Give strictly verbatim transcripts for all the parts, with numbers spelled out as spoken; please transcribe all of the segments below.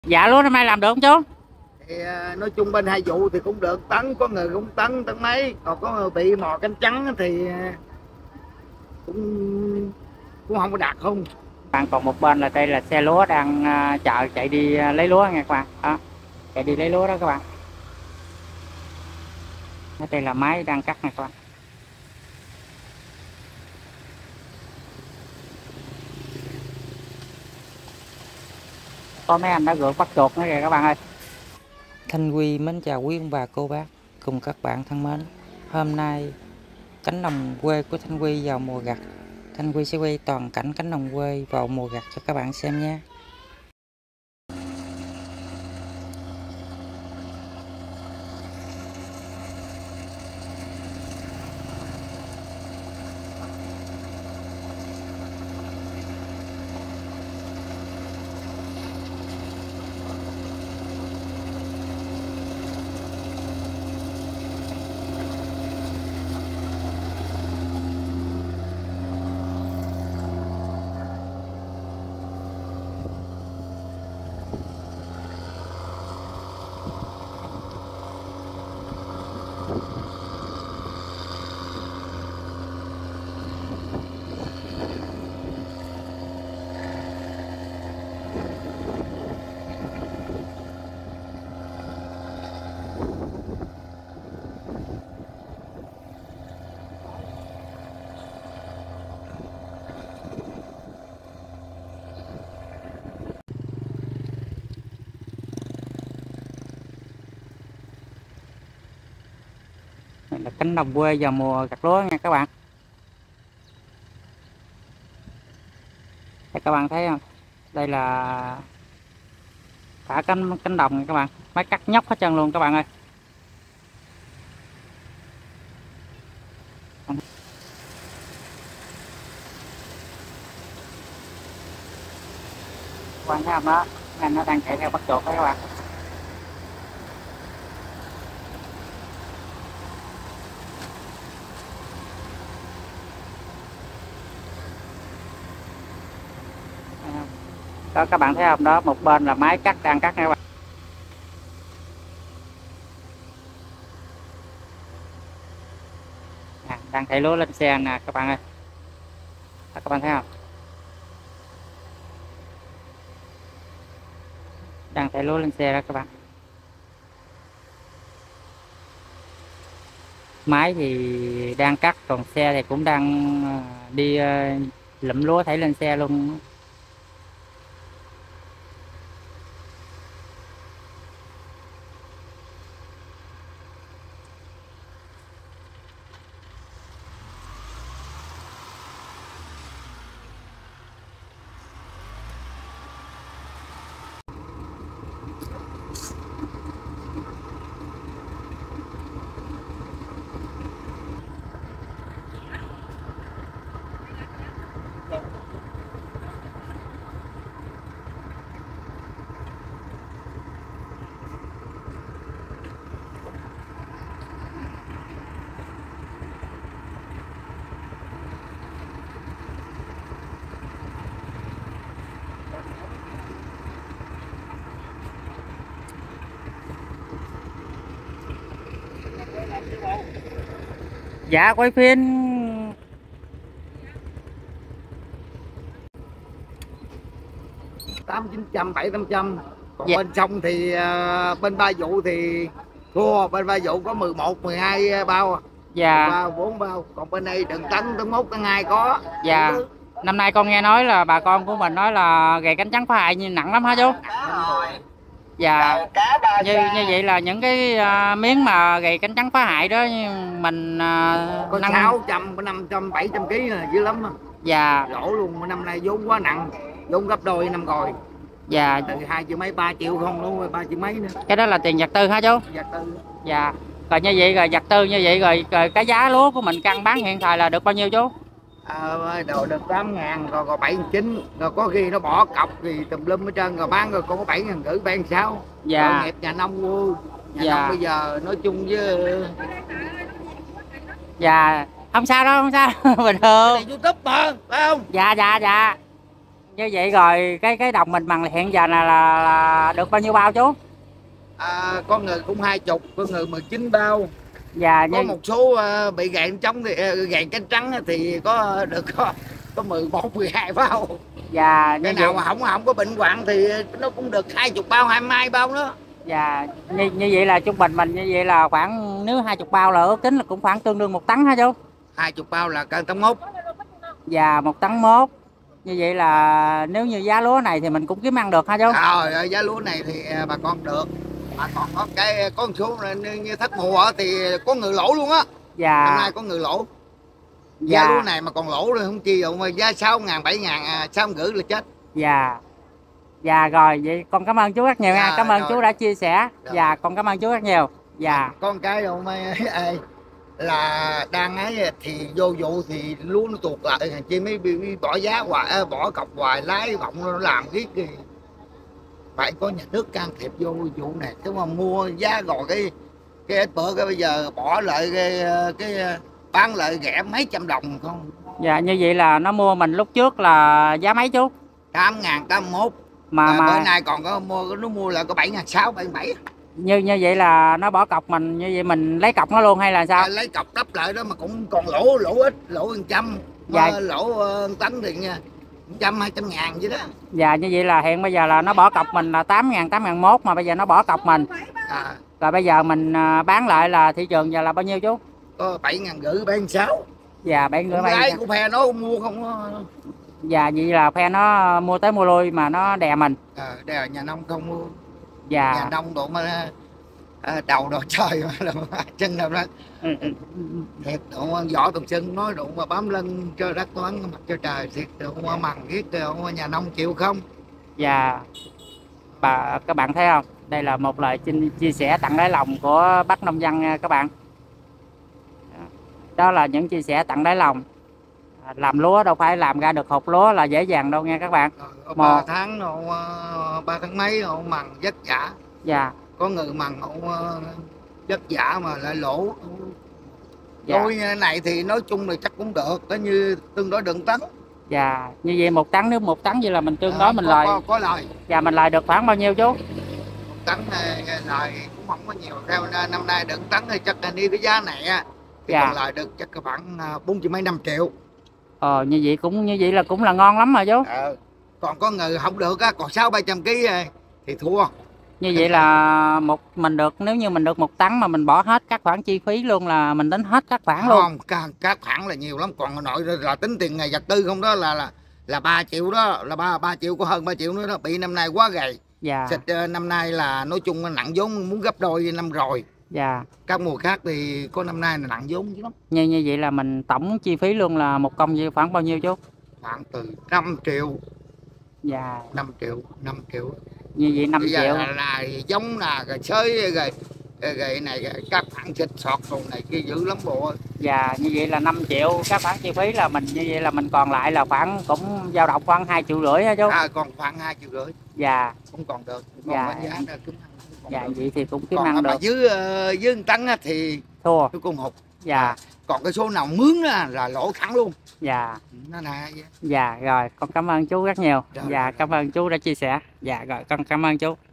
Dạ lúa năm nay làm được không chú? Thì à, nói chung bên hai vụ thì cũng được tấn, có người cũng tấn tấn mấy, còn có người bị mò cánh trắng thì à, cũng cũng không có đạt không. Bạn còn một bên là đây là xe lúa đang à, chợ chạy đi à, lấy lúa nha các bạn. Đó, chạy đi lấy lúa đó các bạn. Đây là máy đang cắt này các bạn. Có mấy anh đã gượt bắt chuột nữa kìa các bạn ơi. Thanh Quy mến chào quý ông bà cô bác cùng các bạn thân mến. Hôm nay cánh đồng quê của Thanh Quy vào mùa gặt. Thanh Quy sẽ quay toàn cảnh cánh đồng quê vào mùa gặt cho các bạn xem nha. Đây là cánh đồng quê vào mùa gặt lúa nha các bạn. Đây các bạn thấy không? Đây là cả cánh cánh đồng này các bạn. Máy cắt nhóc hết trơn luôn các bạn ơi. Các bạn thấy không đó? Anh nó đang chạy theo bắt chuột đó các bạn. Đó các bạn thấy không đó, một bên là máy cắt đang cắt nha các bạn. À, đang thảy lúa lên xe nè các bạn ơi. Đó, các bạn thấy không, đang thảy lúa lên xe đó các bạn. Máy thì đang cắt, còn xe thì cũng đang đi lụm lúa thảy lên xe luôn. Dạ quay phim. Tám chín trăm bảy tám trăm, còn Dạ. bên sông thì à, bên ba vụ thì thua, bên ba vụ có mười một mười hai bao, Dạ. ba bốn bao, còn bên đây đừng tấn tới mốt tới hai có. Dạ. Năm nay con nghe nói là bà con của mình nói là gầy cánh trắng phá hại nhưng nặng lắm hả chú? Dạ. Như như vậy là những cái uh, miếng mà gầy cánh trắng phá hại đó mình uh, có năng... sáu trăm, có năm trăm, bảy trăm ký là dữ lắm. Dạ. Lỗ luôn, năm nay vốn quá nặng, vốn gấp đôi năm rồi. Dạ. Từ hai triệu mấy, ba triệu không luôn rồi, ba triệu mấy nữa. Cái đó là tiền vật tư hả chú? Vật tư. Dạ. Rồi như vậy rồi vật tư như vậy rồi, rồi cái giá lúa của mình cân bán hiện thời là được bao nhiêu chú? Ờ, đồ được tám ngàn, rồi còn bảy chín, rồi có khi nó bỏ cọc thì tùm lum hết trơn, rồi bán rồi còn có bảy ngàn rưỡi, bảy ngàn sáu. Dạ. Tội nghiệp nhà nông vô. Nhà Dạ. nông bây giờ nói chung với... Dạ. Không sao đâu, không sao. Bình thường. Này YouTube mà, phải không? Dạ dạ dạ. như vậy rồi cái cái đồng mình bằng hiện giờ là, là, là được bao nhiêu bao chú? À, có người cũng hai chục, có người mười chín bao. Dạ Có như một số uh, bị gạn trống thì uh, gạn cánh trắng thì có được có có mười một mười hai bao. dạ như Cái nào vậy mà không không có bệnh hoạn thì nó cũng được hai chục bao, hai mươi hai bao đó. dạ như, như vậy là trung bình mình như vậy là khoảng nếu hai chục bao là ước tính là cũng khoảng tương đương một tấn hả chú? Hai chục bao là cân tấm mốt. Dạ một tấn mốt. Như vậy là nếu như giá lúa này thì mình cũng kiếm ăn được hả chú? Trời ơi, giá lúa này thì bà con được, mà còn có cái có một số như, như thất mùa thì có người lỗ luôn á. Dạ. Năm nay có người lỗ. Dạ. Giá lúa này mà còn lỗ rồi không chi đâu, mà giá sáu ngàn, bảy ngàn, sáu rưỡi là chết. Dạ. Dạ rồi, vậy con cảm ơn chú rất nhiều nha. Dạ, Cảm ơn rồi. chú đã chia sẻ. Rồi. Dạ, con cảm ơn chú rất nhiều. Dạ. Con cái đâu mà ê, là đang ấy thì vô vụ thì lúa nó tuột lại, hàng chi mới bị, bị bỏ giá hoài, bỏ cọc hoài, lái bọng nó làm cái gì. Phải có nhà nước can thiệp vô vụ này, chứ mà mua giá rồi cái cái ít bữa cái bây giờ bỏ lại cái, cái bán lại rẻ mấy trăm đồng không. Dạ, như vậy là nó mua mình lúc trước là giá mấy chú? Tám ngàn, tám mốt. Mà à, mà bữa nay còn có mua, nó mua là có bảy ngàn sáu, bảy bảy. như như vậy là nó bỏ cọc mình, như vậy mình lấy cọc nó luôn hay là sao? À, lấy cọc đắp lại đó mà cũng còn lỗ, lỗ ít, lỗ một trăm. Dạ. Lỗ uh, tấn thì nha, trăm hai trăm ngàn vậy đó. Dạ, như vậy là hiện bây giờ là nó bỏ cọc mình là tám ngàn, tám ngàn mốt mà bây giờ nó bỏ cọc mình. À. Rồi bây giờ mình bán lại là thị trường giờ là bao nhiêu chú? Có bảy ngàn rưỡi, bảy ngàn sáu. Dạ, bảy ngàn rưỡi. Cái của phe nó mua không. Dạ, vậy là phe nó mua tới mua lui mà nó đè mình. À, đè nhà nông không mua. Dạ. Nhà nông độ mà à, đầu đồ trời mà chân đâu đó. Ừ, ừ. Thiệt độ võ tùng sưng nói độ mà bám lưng cho đất toán mặt cho trời, thiệt độ mà mằng ghét độ nhà nông chịu không. Dạ. Bà các bạn thấy không, đây là một lời chia sẻ tặng đáy lòng của bác nông dân nha các bạn. Đó là những chia sẻ tặng đáy lòng. Làm lúa đâu phải làm ra được hột lúa là dễ dàng đâu nha các bạn. Ờ, ba một... tháng độ ba tháng mấy độ mằng vất vả. Dạ. Có người mằng độ vất vả mà lại lỗ. Dạ. Tôi này thì nói chung là chắc cũng được, có như tương đối đựng tấn. Dạ, như vậy một tấn, nếu một tấn vậy là mình tương đối à, mình có, lời có, có lời. Dạ, mình lời được khoảng bao nhiêu chú? Một tấn này lời cũng không có nhiều, theo năm nay đựng tấn thì chắc là đi cái giá này á thì dạ. Còn lời được chắc khoảng bốn triệu mấy, năm triệu. Ờ, như vậy cũng như vậy là cũng là ngon lắm rồi chú. Ờ, còn có người không được á, còn sáu bảy trăm ký thì thua. Như vậy là một mình được, nếu như mình được một tấn mà mình bỏ hết các khoản chi phí luôn là mình tính hết các khoản luôn. Không, các, các khoản là nhiều lắm, còn nội là tính tiền ngày vật tư không đó là là là ba triệu đó, là ba ba triệu, có hơn ba triệu nữa đó. Bị năm nay quá gầy. Dạ. Xịt năm nay là nói chung nặng vốn muốn gấp đôi năm rồi. Dạ. Các mùa khác thì có năm nay là nặng vốn chứ lắm. Như như vậy là mình tổng chi phí luôn là một công gì khoảng bao nhiêu chú? Khoảng từ năm triệu. Dạ. năm triệu, năm triệu. Như vậy năm triệu. Là, là giống là rồi sới rồi rồi này rồi, các khoản xịt sọt đồ này kia dữ lắm bộ. Dạ, như vậy là năm triệu các khoản chi phí là mình, như vậy là mình còn lại là khoảng cũng dao động khoảng hai triệu rưỡi hả chú? À, còn khoảng hai triệu rưỡi. Dạ. Cũng còn được. Còn dạ. Giá đó, cũng dạ được. vậy thì cũng kiếm còn ăn mà được. dưới dưới một tấn thì thua tôi cũng hụt. Dạ. Còn cái số nào mướn là, là lỗ thẳng luôn. Dạ. Nó là vậy. Dạ rồi, con cảm ơn chú rất nhiều. Rồi, dạ rồi. Cảm ơn chú đã chia sẻ. Dạ rồi, con cảm ơn chú.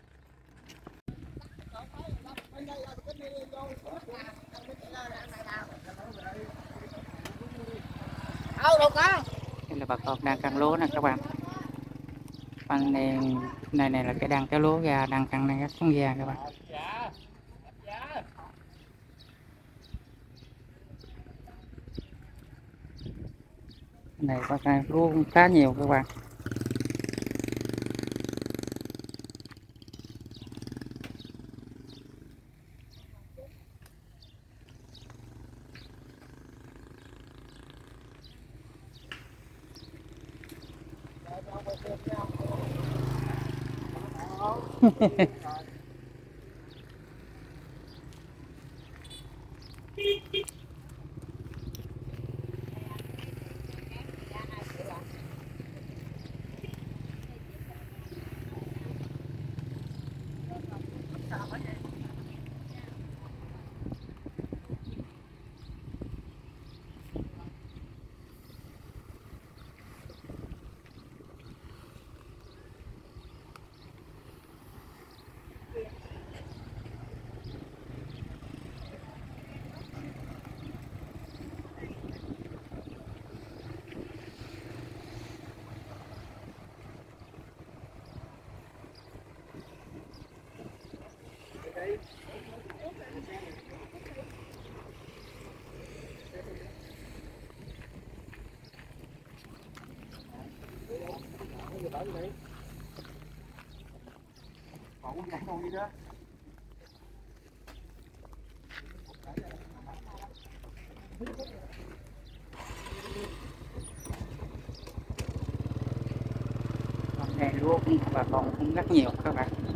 Đây là bà con đang căng lúa nè các bạn. Phần này, này này là cái đang kéo lúa ra, đang căng đang gắt xuống ra các bạn. Này có cái lúa khá nhiều các bạn. Còn này lúa cũng bà con cũng rất nhiều các bạn.